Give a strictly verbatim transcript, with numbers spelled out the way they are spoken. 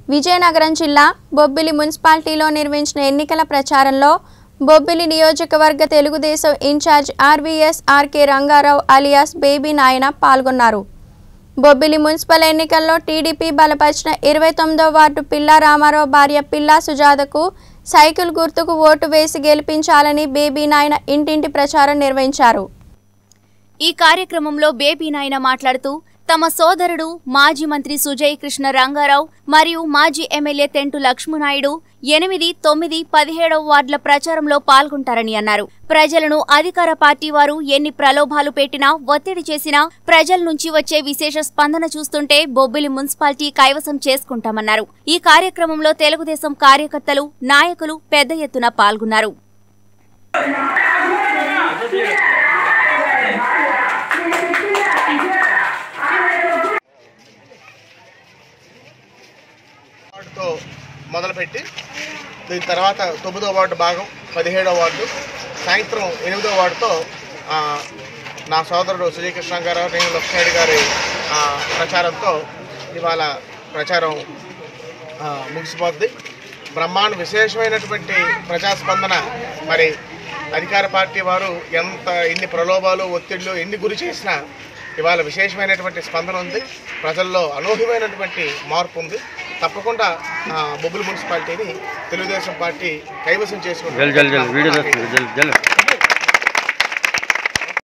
విజయనగరం జిల్లా బొబ్బిలి మున్సిపాలిటీలో నిర్వహించిన ఎన్నికల ప్రచారంలో బొబ్బిలి నియోజకవర్గ Telugu Desam in charge RVS RK Rangarao alias baby Nayana పాల్గొన్నారు. బొబ్బిలి మున్సిపల్ ఎన్నికల్లో టీడీపీ బలపరిచిన ఇరవై తొమ్మిదవ వార్డు పిల్లా రామారావు భార్య పిల్లా సుజాతకు సైకిల్ గుర్తుకు ఓటు వేసి గెలిపించాలని బేబీ నాయన ఇంటింటి ప్రచారం నిర్వహించారు. ఈ కార్యక్రమంలో బేబీ నాయన మాట్లాడుతూ తమ సోదరుడు మాజీ మంత్రి సుజయ్ కృష్ణ రంగారావు మరియు మాజీ ఎమ్మెల్యే తెంటు లక్ష్మణాయుడు ఎనిమిది తొమ్మిది పదిహేడవ వార్డుల ప్రచారంలో పాల్గొంటారని అన్నారు. ప్రజలను అధికార పార్టీ వారు ఎన్ని ప్రలోభాలు పెట్టినా ఒత్తిడి చేసినా ప్రజల నుంచి వచ్చే విశేష స్పందన చూస్తుంటే బొబ్బిలి మున్సిపాలిటీ కైవసం చేసుకుంటామన్నారు. ఈ కార్యక్రమంలో తెలుగుదేశం కార్యకర్తలు నాయకులు పెద్ద ఎత్తున పాల్గొన్నారు. మొదలుపెట్టి దీని తర్వాత తొమ్మిదవ వార్డు భాగం పదిహేడవ వార్డు సాయంత్రం ఎనిమిదవ వార్డుతో నా సోదరుడు సుజయ్ కృష్ణ గారు నేను లక్ష్మణుడి గారి ప్రచారంతో ఇవాళ ప్రచారం ముగిసిపోద్ది. బ్రహ్మాండ విశేషమైనటువంటి ప్రజాస్పందన. మరి అధికార పార్టీ వారు ఎంత ఎన్ని ప్రలోభాలు ఒత్తిళ్లు ఎన్ని గురి చేసినా ఇవాళ విశేషమైనటువంటి స్పందన ఉంది. ప్రజల్లో అనూహ్యమైనటువంటి మార్పు ఉంది. తప్పకుండా బొబ్బిలి మున్సిపాలిటీని తెలుగుదేశం పార్టీ కైవసం చేసుకుంటుంది.